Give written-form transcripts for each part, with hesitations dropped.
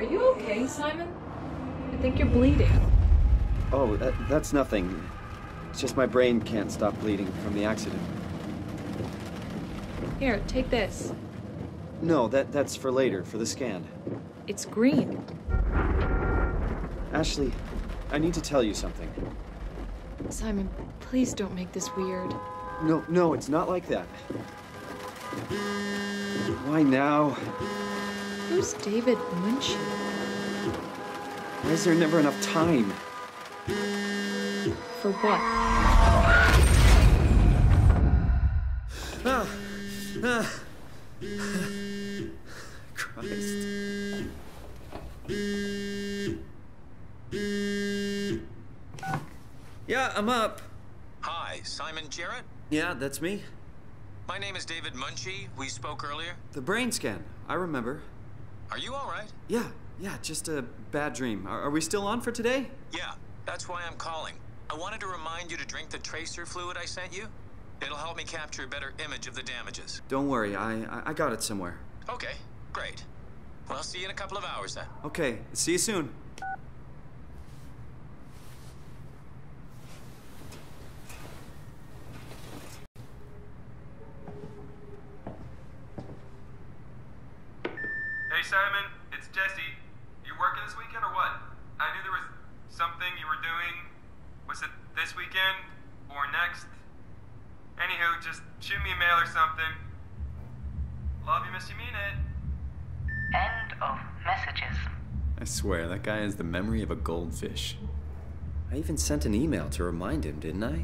Are you okay, Simon? I think you're bleeding. Oh, that's nothing. It's just my brain can't stop bleeding from the accident. Here, take this. No, that's for later, for the scan. It's green. Ashley, I need to tell you something. Simon, please don't make this weird. No, it's not like that. Why now? Who's David Munchie? Why is there never enough time? For what? Christ. Yeah, I'm up. Hi, Simon Jarrett? Yeah, that's me. My name is David Munchie. We spoke earlier. The brain scan. I remember. Are you all right? Yeah, just a bad dream. Are we still on for today? Yeah, that's why I'm calling. I wanted to remind you to drink the tracer fluid I sent you. It'll help me capture a better image of the damages. Don't worry, I got it somewhere. Okay, great. Well, I'll see you in a couple of hours then. Okay, see you soon. Hey Simon, it's Jesse. You working this weekend or what? I knew there was something you were doing. Was it this weekend or next? Anywho, just shoot me a mail or something. Love you, miss you, mean it. End of messages. I swear, that guy has the memory of a goldfish. I even sent an email to remind him, didn't I?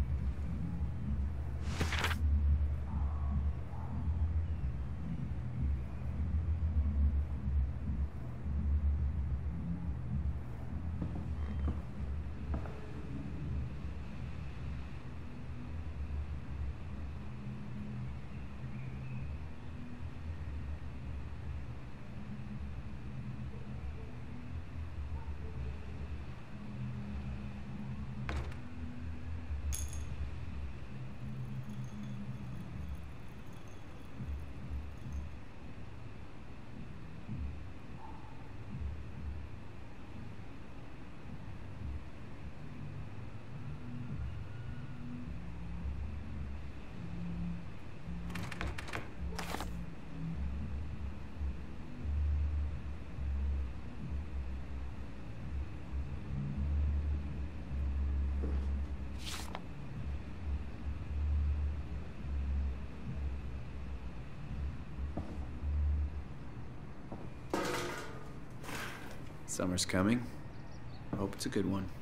Summer's coming. Hope it's a good one.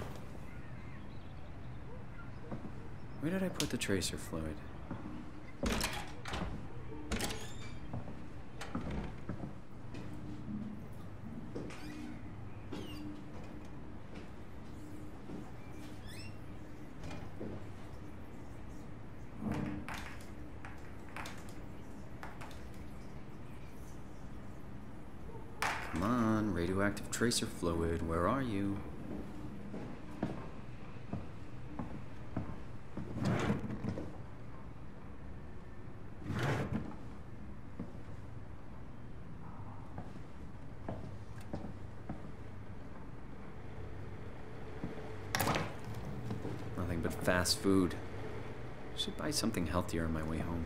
Where did I put the tracer fluid? Come on, radioactive tracer fluid, where are you? Nothing but fast food. Should buy something healthier on my way home.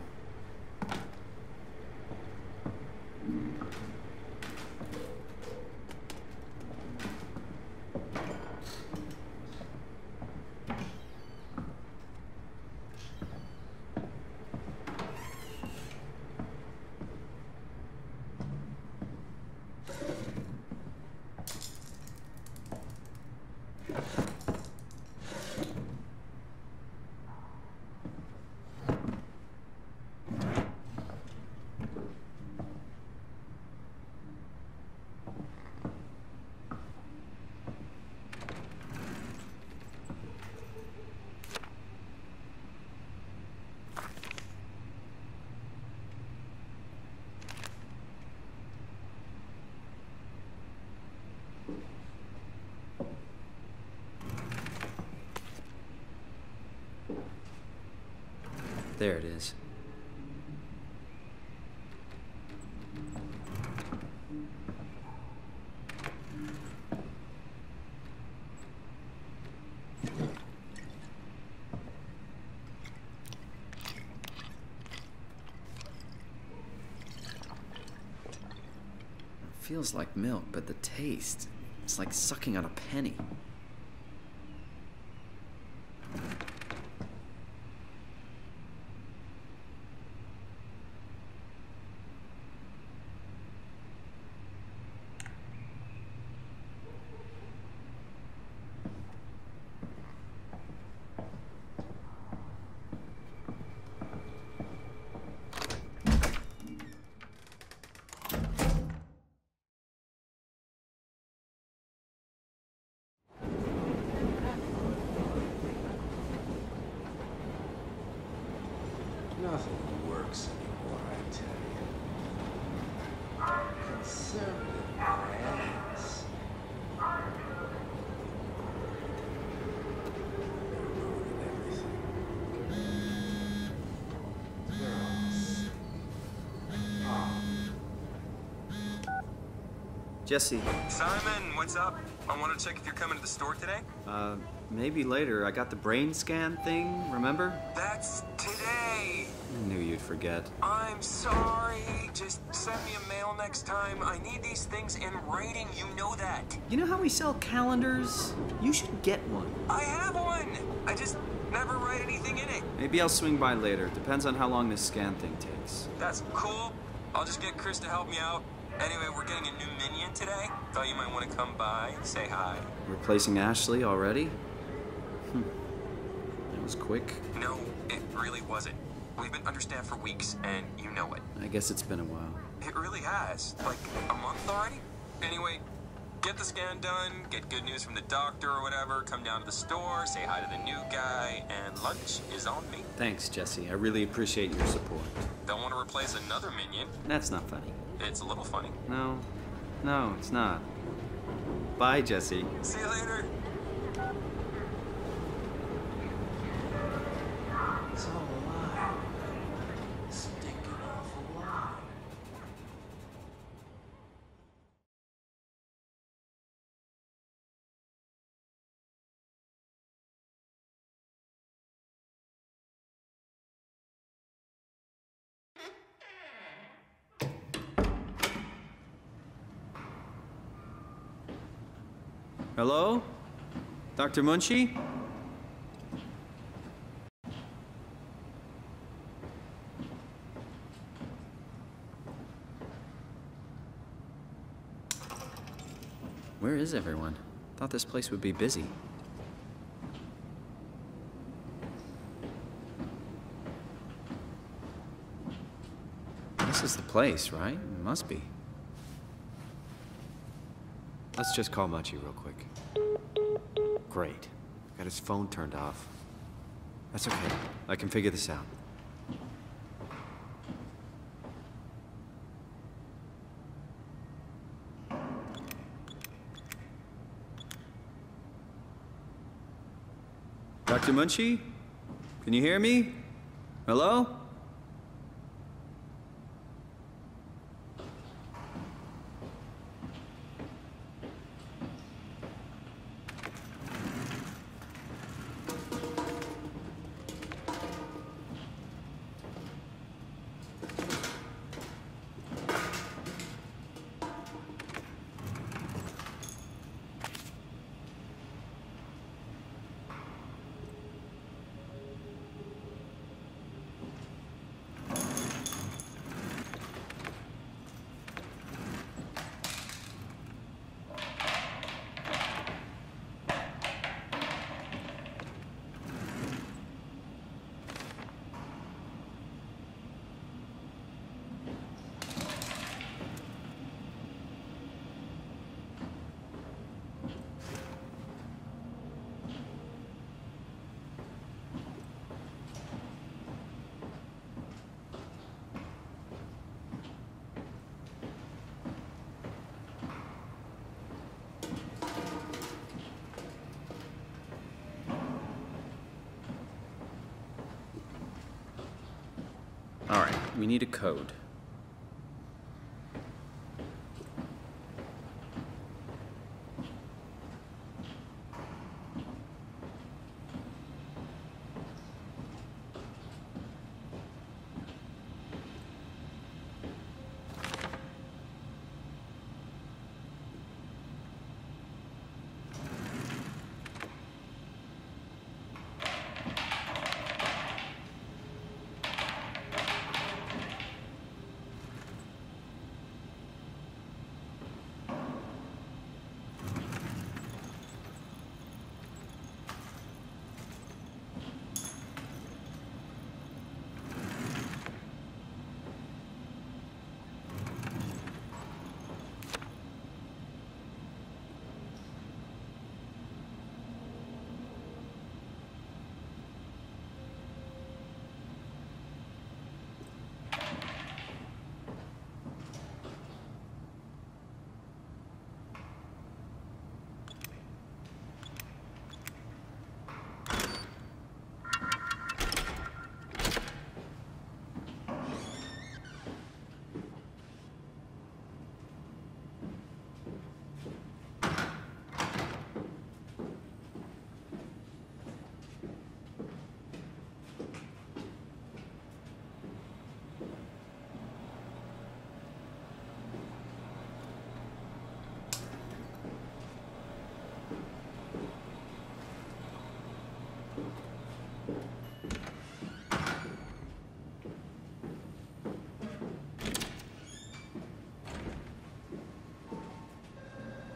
There it is. Feels like milk, but the taste, it's like sucking on a penny. Nothing works anymore, I tell you. Conservative brands. They're ruining everything. Girls. Jesse, Simon, what's up? I want to check if you're coming to the store today. maybe later. I got the brain scan thing, remember? That's today. I knew you'd forget. I'm sorry. Just send me a mail next time. I need these things in writing. You know that. You know how we sell calendars? You should get one. I have one. I just never write anything in it. Maybe I'll swing by later. Depends on how long this scan thing takes. That's cool. I'll just get Chris to help me out. Anyway, we're getting a new minion today. Thought you might want to come by, say hi. Replacing Ashley already? That was quick. No, it really wasn't. We've been understaffed for weeks, and you know it. I guess it's been a while. It really has. Like, a month already? Anyway, get the scan done, get good news from the doctor or whatever, come down to the store, say hi to the new guy, and lunch is on me. Thanks, Jesse. I really appreciate your support. Don't want to replace another minion. That's not funny. It's a little funny. No, it's not. Bye, Jesse. See you later. It's all a lie. Stinking awful lie. Hello? Dr. Munchie? Where is everyone? Thought this place would be busy. This is the place, right? It must be. Let's just call Munchie real quick. Great. Got his phone turned off. That's okay. I can figure this out. Dr. Munchie? Can you hear me? Hello? All right, we need a code.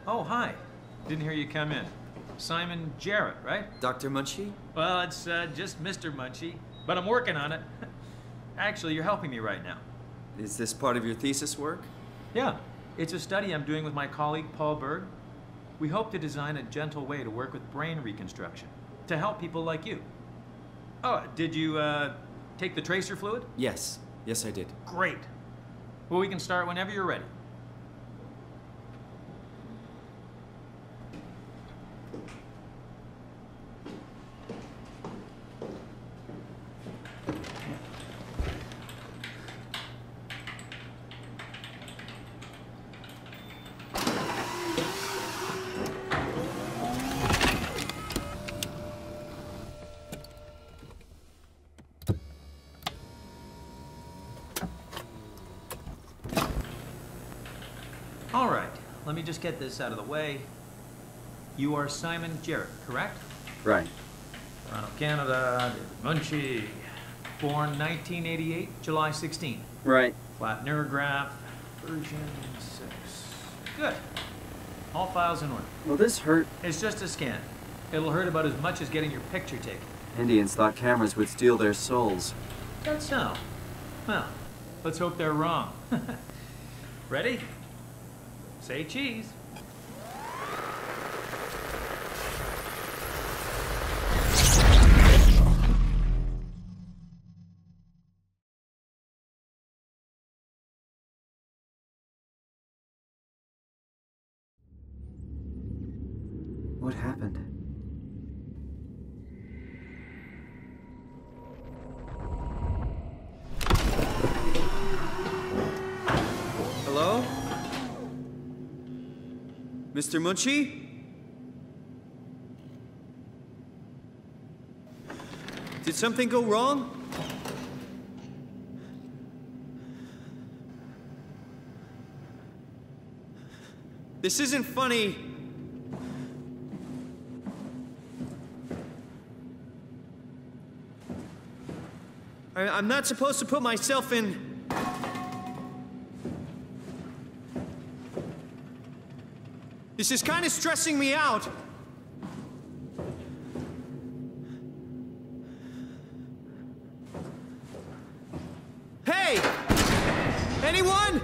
Oh, hi. Didn't hear you come in. Simon Jarrett, right? Dr. Munchie? Well, it's just Mr. Munchie, but I'm working on it. Actually, you're helping me right now. Is this part of your thesis work? Yeah, it's a study I'm doing with my colleague Paul Berg. We hope to design a gentle way to work with brain reconstruction to help people like you. Oh, did you take the tracer fluid? Yes. Yes, I did. Great. Well, we can start whenever you're ready. All right, let me just get this out of the way. You are Simon Jarrett, correct? Right. Toronto, Canada, David Munchie. Born 1988, July 16. Right. Flat neurograph, version 6. Good. All files in order. Will this hurt? It's just a scan. It'll hurt about as much as getting your picture taken. Indians thought cameras would steal their souls. That's so. Well, let's hope they're wrong. Ready? Say cheese. What happened? Hello? Mr. Munchie? Did something go wrong? This isn't funny. I'm not supposed to put myself in... This is kind of stressing me out. Hey! Anyone?